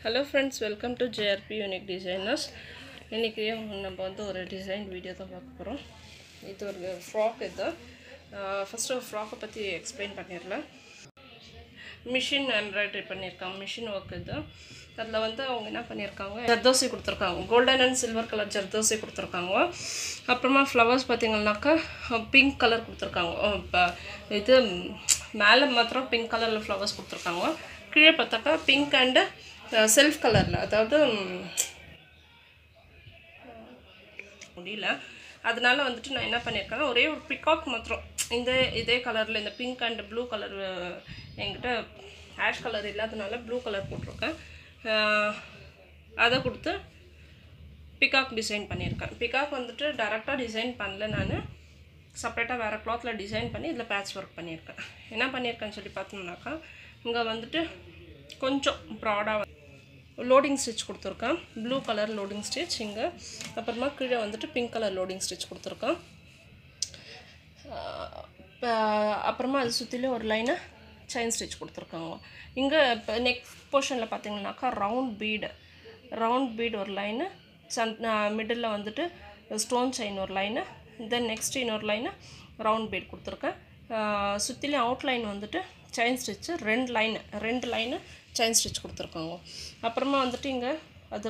Hello friends, welcome to JRP Unique Designers. இன்னைக்கு நம்ம வந்து ஒரு டிசைன் வீடியோ தான் பார்க்க போகிறோம். இது ஒரு ஃப்ராக் இது. ஃபஸ்ட்டு ஃப்ராக்கை பற்றி எக்ஸ்பிளைன் பண்ணிடலாம். மிஷின் எம்ப்ராய்டரி பண்ணியிருக்காங்க, மிஷின் ஒர்க் இது. அதில் வந்து அவங்க என்ன பண்ணியிருக்காங்க, ஜர்தோசி கொடுத்துருக்காங்க, கோல்டன் அண்ட் சில்வர் கலர் ஜர்தோசி கொடுத்துருக்காங்க. அப்புறமா ஃப்ளவர்ஸ் பார்த்திங்கன்னாக்கா பிங்க் கலர் கொடுத்துருக்காங்க. இப்போ இது மேலே மாத்திரம் பிங்க் கலரில் ஃப்ளவர்ஸ் கொடுத்துருக்காங்க. கீழே பார்த்தாக்கா பிங்க் அண்டு செல்ஃப் கலரில், அதாவது முடியல, அதனால வந்துட்டு நான் என்ன பண்ணியிருக்கேன்னா ஒரே ஒரு பிகாக் மாத்திரம் இதே கலரில், இந்த பிங்க் அண்ட் ப்ளூ கலர் என்கிட்ட ஆஷ் கலர் இல்லாதனால ப்ளூ கலர் போட்டிருக்கேன். அதை கொடுத்து பிகாக் டிசைன் பண்ணியிருக்கேன். பிகாக் வந்துட்டு டேரெக்டாக டிசைன் பண்ணல, நான் செப்ரேட்டாக வேறு க்ளாத்தில் டிசைன் பண்ணி இதில் பேட்ச் ஒர்க் பண்ணியிருக்கேன். என்ன பண்ணியிருக்கேன்னு சொல்லி பார்த்தோம்னாக்கா, இங்கே வந்துட்டு கொஞ்சம் ப்ராடாக லோடிங் ஸ்டிச் கொடுத்துருக்கேன், ப்ளூ கலர் லோடிங் ஸ்டிச் இங்கே. அப்புறமா கீழே வந்துட்டு பிங்க் கலர் லோடிங் ஸ்டிச் கொடுத்துருக்கேன். அப்புறமா அது சுற்றிலும் ஒரு லைனை செயின் ஸ்டிச் கொடுத்துருக்காங்க. இங்கே இப்போ நெக் போர்ஷனில் பார்த்தீங்கன்னாக்கா ரவுண்ட் பீடு ஒரு லைனு, மிடில் வந்துட்டு ஸ்டோன் செயின் ஒரு லைனு, தென் நெக்ஸ்ட் இன்னொரு லைனு ரவுண்ட் பீட் கொடுத்துருக்கேன். சுற்றிலும் அவுட்லைன் வந்துட்டு செயின் ஸ்டிச்சு ரெண்டு லைனு செயின் ஸ்டிச் கொடுத்துருக்காங்க. அப்புறமா வந்துட்டு இங்கே அது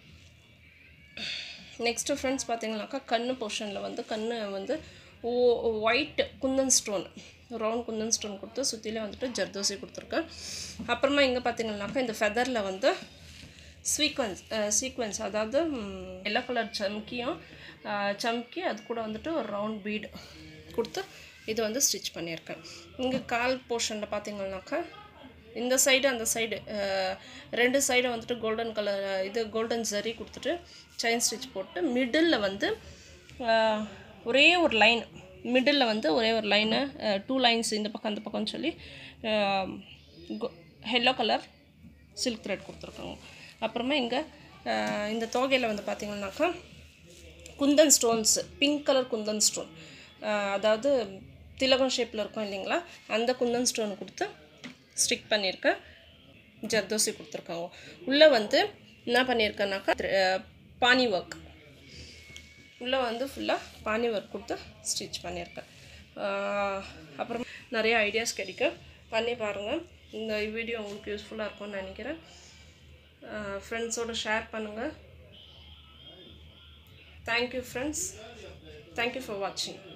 நெக்ஸ்ட்டு ஃப்ரெண்ட்ஸ் பார்த்தீங்கன்னாக்கா கண்ணு போர்ஷனில் வந்து கண்ணு வந்து white kundan stone, round kundan stone கொடுத்து சுற்றிலே வந்துட்டு ஜர்தோசி கொடுத்துருக்கேன். அப்புறமா இங்கே பார்த்தீங்கன்னாக்கா இந்த ஃபெதரில் வந்து சீக்வன்ஸ், அதாவது எல்லோ கலர் சம்கி அது கூட வந்துட்டு ஒரு ரவுண்ட் பீடு கொடுத்து இது வந்து ஸ்டிச் பண்ணியிருக்கேன். இங்கே கால் போர்ஷனில் பார்த்தீங்கன்னாக்கா இந்த சைடு அந்த சைடு ரெண்டு சைடை வந்துட்டு கோல்டன் கலர் கோல்டன் ஜரி கொடுத்துட்டு செயின் ஸ்டிச் போட்டு மிடில் வந்து ஒரே ஒரு லைன், மிடில் வந்து ஒரே ஒரு லைனு, 2 லைன்ஸ் இந்த பக்கம் அந்த பக்கம்னு சொல்லி எல்லோ கலர் சில்க் த்ரெட் கொடுத்துருக்காங்க. அப்புறமா இங்கே இந்த தோகையில் வந்து பார்த்திங்கன்னாக்கா kundan stones, pink colour kundan stone, அதாவது திலகம் ஷேப்பில் இருக்கும் இல்லைங்களா, அந்த குந்தன் ஸ்டோன் கொடுத்து ஸ்டிக் பண்ணியிருக்கேன். ஜர்தோசி கொடுத்துருக்காங்க. உள்ளே வந்து என்ன பண்ணியிருக்கேன்னாக்கா பானி ஒர்க், உள்ளே வந்து ஃபுல்லாக பானி ஒர்க் கொடுத்து ஸ்டிச் பண்ணியிருக்கேன். அப்புறம் நிறைய ஐடியாஸ் கிடைக்கும், பண்ணி பாருங்கள். இந்த வீடியோ உங்களுக்கு யூஸ்ஃபுல்லாக இருக்கும்னு நினைக்கிறேன். ஃப்ரெண்ட்ஸோடு ஷேர் பண்ணுங்கள். தேங்க்யூ ஃப்ரெண்ட்ஸ், தேங்க்யூ ஃபார் வாட்சிங்.